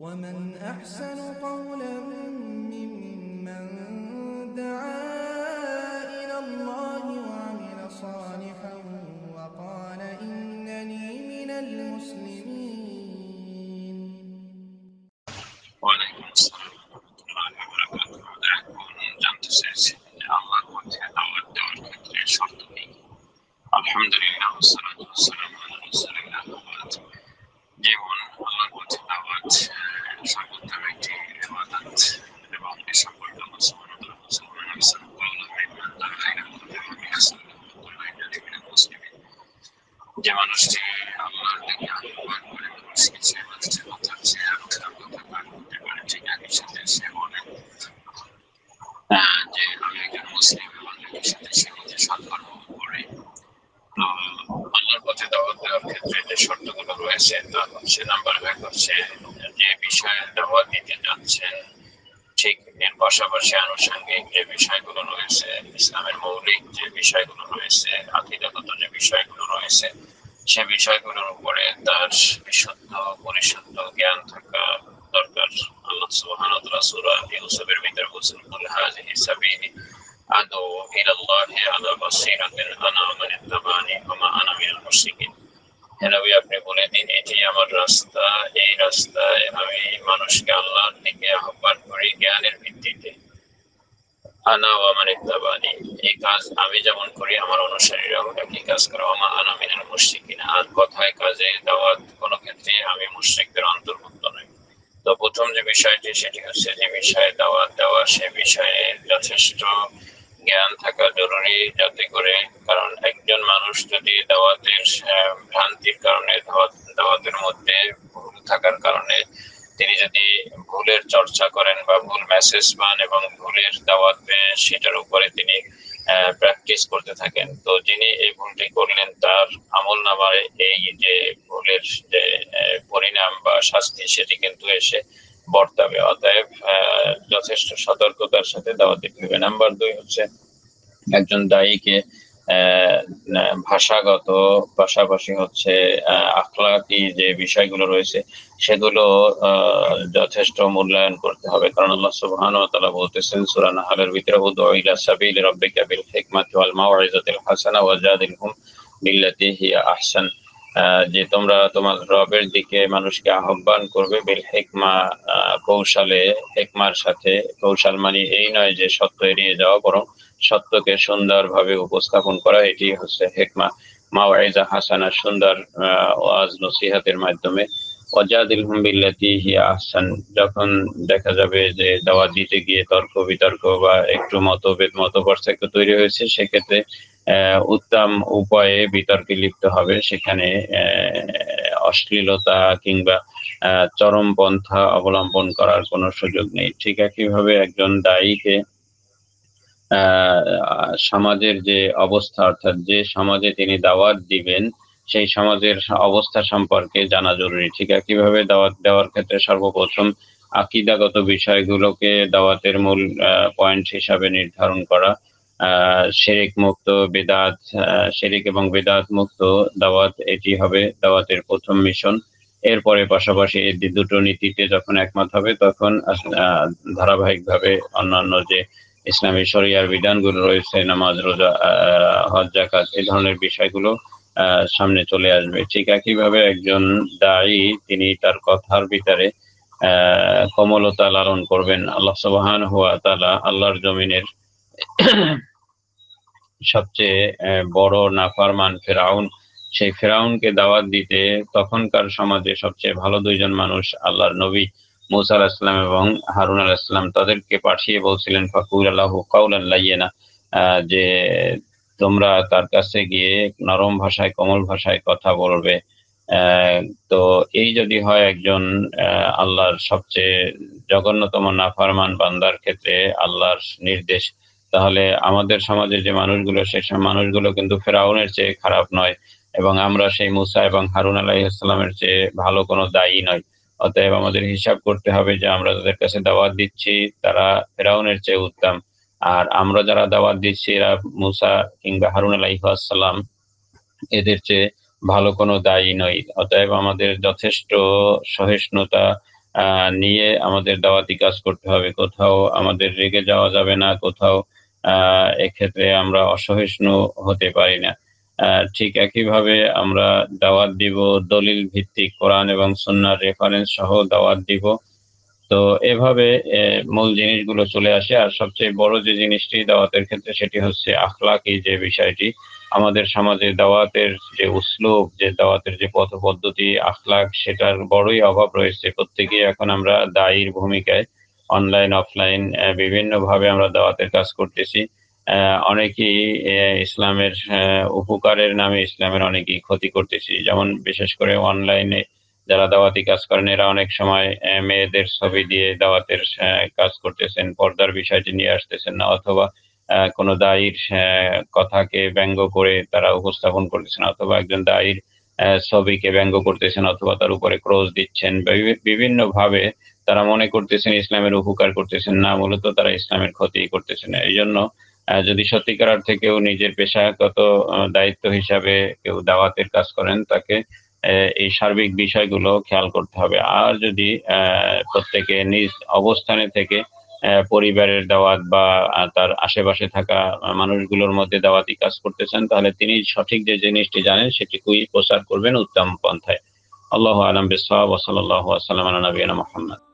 ومن أحسن قولا ممن دعا إلى الله وعمل صالحا وقال إنني من المسلمين. ওয়ালাইকুম আসসালাম ওয়া রাহমাতুল্লাহি ওয়া বারাকাতুহু। এখন জানতে চেয়েছি যে আল্লাহর পথে দাওয়াত দেওয়ার ক্ষেত্রে শর্ত কি? আলহামদুলিল্লাহ ওয়াসসালাতু ওয়াসসালামু আলা রাসূলিল্লাহ ওয়া বা'দ। যেমন আল্লাহর পথে দাওয়াত সর্বোত্তম একটি ইবাদত এবং এ সম্পর্কে আল্লাহ সুবহানাহু ওয়া তাআলা বলেছেন যে মানুষটি আল্লাহর দিকে আহ্বান করে মানুষকে সে মানুষটির কথার চেয়ে আরো খারাপ কথা পার করতে পারে, ঠিক একই সাথে সে বলে যে আমি একজন মুসলিম এবং একই সাথে সে নিজে সৎকর্ম করে। তো আল্লাহর পথে দাওয়াত দেওয়ার ক্ষেত্রে যে শর্তগুলো রয়েছে তা হচ্ছে, নাম্বার 1 হচ্ছে যে বিষয়ে দাওয়াত দিতে যাচ্ছেন ঠিক এর পাশাপাশি আনুষঙ্গিক যে বিষয়গুলো রয়েছে, ইসলামের মৌলিক যে বিষয়গুলো রয়েছে, আকীদাগত যে বিষয়গুলো রয়েছে, সে বিষয়গুলোর উপরে তার বিশুদ্ধ পরিশুদ্ধ জ্ঞান থাকা দরকার। আল্লাহ সুবহানাহু ওয়া তাআলা সূরা ইউসুফের ভিতরে বলেছেন, কুল হাযিহি সাবিলি আদউ ইলাল্লাহি আলা বাসীরাতিন আনা ওয়া মান ইত্তাবা'আনি ওয়া মা আনা মিনাল মুশরিকিন। হে নবী, আপনি বলে দিন, এটি আমার রাস্তা, এই রাস্তায় আমি মানুষকে আল্লাহর দিকে আহ্বান করি জ্ঞানের ভিত্তিতে। আনা ওয়া মান ইত্তাবা'আনি, এই কাজ আমি যেমন করি আমার অনুসারীরাও একই কাজ করে। ওয়া মা আনা মিনাল মুশরিকিন, আর কথায় কাজে দাওয়াত কোনো ক্ষেত্রে আমি মুশরিকদের অন্তর্ভুক্ত নই। তো প্রথম যে বিষয়টি সেটি হচ্ছে যে বিষয়ে দাওয়াত দেওয়া, সে বিষয়ে যথেষ্ট জ্ঞান থাকা জরুরি, যাতে করে, কারণ একজন মানুষ যদি দাওয়াতের ভ্রান্তির কারণে দাওয়াতের মধ্যে ভুল থাকার কারণে তিনি যদি ভুলের চর্চা করেন বা ভুল মেসেজ পান এবং ভুলের দাওয়াত সেটার উপরে তিনি প্র্যাকটিস করতে থাকেন, তো যিনি এই ভুলটি করলেন তার আমলনামায় এই যে ভুলের যে পরিণাম বা শাস্তি সেটি কিন্তু এসে বর্তাবে। অতএব যথেষ্ট সতর্কতার সাথে দাওয়াত দিতে হবে। নাম্বার 2 হচ্ছে একজন দায়ীকে ভাষাগত পাশাপাশি হচ্ছে আখলাকি যে বিষয়গুলো রয়েছে সেগুলো যথেষ্ট মূল্যায়ন করতে হবে। কারণ আল্লাহ সুবহানাহু ওয়া তাআলা বলতেছেন সূরা নাহলের ভিতরে, উদউ ইলা সাবিলি রাব্বিকা বিল হিকমাতি ওয়াল মাউইযাতিল হাসানা ওয়াজাদিলহুম বিল্লাতী হিয়া আহসান, যে তোমরা তোমার রবের দিকে মানুষকে আহ্বান করবে বিল হিকমা, কৌশলে, হিকমার সাথে। কৌশল মানে এই নয় যে সত্য এড়িয়ে যাওয়া, বরং সত্যকে সুন্দরভাবে উপস্থাপন করা, এটি হচ্ছে হিকমা। মাউইযা হাসানা, সুন্দর ওয়াজ নসিহতের মাধ্যমে। ওয়াজাদিলহুম বিল্লাতী হিয়া আহসান, যখন দেখা যাবে যে দাওয়াত দিতে গিয়ে তর্ক বিতর্ক বা একটু মতভেদ মতপার্থক্য তৈরি হয়েছে, সেক্ষেত্রে উত্তম উপায়ে বিতর্কে লিপ্ত হবে। সেখানে অশ্লীলতা কিংবা চরম পন্থা অবলম্বন করার কোনো সুযোগ নেই। ঠিক একইভাবে একজন দায়ীকে সমাজের যে অবস্থা, অর্থাৎ যে সমাজে তিনি দাওয়াত দিবেন সেই সমাজের অবস্থা সম্পর্কে জানা জরুরি। ঠিক একইভাবে দাওয়াত দেওয়ার ক্ষেত্রে সর্বপ্রথম আকীদাগত বিষয়গুলোকে দাওয়াতের মূল পয়েন্ট হিসাবে নির্ধারণ করা। শিরক মুক্ত বিদআত, শিরক এবং বিদআত মুক্ত দাওয়াত, এটি হবে দাওয়াতের প্রথম মিশন। এরপরে পাশাপাশি এই দুটো নীতিতে যখন একমত হবে তখন ধারাবাহিকভাবে অন্যান্য যে ইসলামী শরিয়ার বিধানগুলো রয়েছে, নামাজ, রোজা, হজ, যাকাত, এই ধরনের বিষয়গুলো সামনে চলে আসবে। ঠিক একইভাবে একজন দায়ী তিনি তার কথার ভিতরে কোমলতা লালন করবেন। আল্লাহ সুবহানাহু ওয়া তাআলা আল্লাহর জমিনের সবচেয়ে বড় নাফরমান ফেরাউন, সেই ফেরাউনকে দাওয়াত দিতে তখনকার সমাজে সবচেয়ে ভালো দুইজন মানুষ আল্লাহর নবী মুসা আলাইহিস সালাম এবং হারুন আলাইহিস সালাম, তাদেরকে পাঠিয়ে বলছিলেন ফাকুল লাহু কাওলান লাইয়িনা, যে তোমরা তার কাছে গিয়ে নরম ভাষায়, কোমল ভাষায় কথা বলবে। তো এই যদি হয় একজন আল্লাহর সবচেয়ে জঘন্যতম নাফরমান বান্দার ক্ষেত্রে আল্লাহর নির্দেশ, তাহলে আমাদের সমাজে যে মানুষগুলো, সেসব মানুষগুলো কিন্তু ফেরাউনের চেয়ে খারাপ নয়, এবং আমরা সেই মুসা এবং হারুন আলাইহিস সালামের চেয়ে ভালো কোনো দায়ী নয়। অতএব আমাদের হিসাব করতে হবে যে আমরা যাদের কাছে দাওয়াত দিচ্ছি তারা ফেরাউনের চেয়ে উত্তম, আর আমরা যারা দাওয়াত দিচ্ছি এরা মুসা কিংবা হারুন আলাইহিস সালাম এদের চেয়ে ভালো কোনো দায়ী নয়। অতএব আমাদের যথেষ্ট সহিষ্ণুতা নিয়ে আমাদের দাওয়াতি কাজ করতে হবে। কোথাও আমাদের রেগে যাওয়া যাবে না, কোথাও এক্ষেত্রে আমরা অসহিষ্ণু হতে পারি না। ঠিক একইভাবে আমরা দাওয়াত দিব দলিল ভিত্তিক, কোরআন এবং সুন্নাহর রেফারেন্স সহ দাওয়াত দিব। তো এভাবে মূল জিনিসগুলো চলে আসে। আর সবচেয়ে বড় যে জিনিসটি দাওয়াতের ক্ষেত্রে, সেটি হচ্ছে আখলাকি যে বিষয়টি। আমাদের সমাজে দাওয়াতের যে উসলুব, যে দাওয়াতের যে পথ পদ্ধতি, আখলাক, সেটার বড়ই অভাব রয়েছে। প্রত্যেকেই এখন আমরা দায়ীর ভূমিকায় অনলাইন অফলাইন বিভিন্নভাবে আমরা দাওয়াতের কাজ করতেছি। অনেকেই ইসলামের উপকারের নামে ইসলামের অনেকেই ক্ষতি করতেছি। যেমন বিশেষ করে অনলাইনে যারা দাওয়াতি কাজ করেন, এরা অনেক সময় মেয়েদের ছবি দিয়ে দাওয়াতের কাজ করতেছেন, পর্দার বিষয়টি নিয়ে আসতেছেন না, অথবা কোনো দায়ীর কথাকে ব্যঙ্গ করে তারা উপস্থাপন করতেছেন, অথবা একজন দায়ীর ছবিকে ব্যঙ্গ করতেছেন, অথবা তার উপরে ক্রস দিচ্ছেন। বিভিন্নভাবে তারা মনে করতেছেন ইসলামের উপকার করতেছেন, না, মূলত তারা ইসলামের ক্ষতি করতেছেন। এই জন্য যদি সত্যিকার অর্থে কেউ নিজের পেশাগত দায়িত্ব হিসাবে কেউ দাওয়াতের কাজ করেন, তাকে এই সার্বিক বিষয়গুলো খেয়াল করতে হবে। আর যদি প্রত্যেকে নিজ অবস্থানে থেকে পরিবারের দাওয়াত বা তার আশেপাশে থাকা মানুষগুলোর মধ্যে দাওয়াতি কাজ করতেছেন, তাহলে তিনি সঠিক যে জিনিসটি জানেন সেটিকুই প্রচার করবেন উত্তম পন্থায়। আল্লাহু আ'লাম বিস-সাওয়াব ওয়া সাল্লাল্লাহু ওয়া সাল্লাম আলা নবিয়িনা মুহাম্মদ।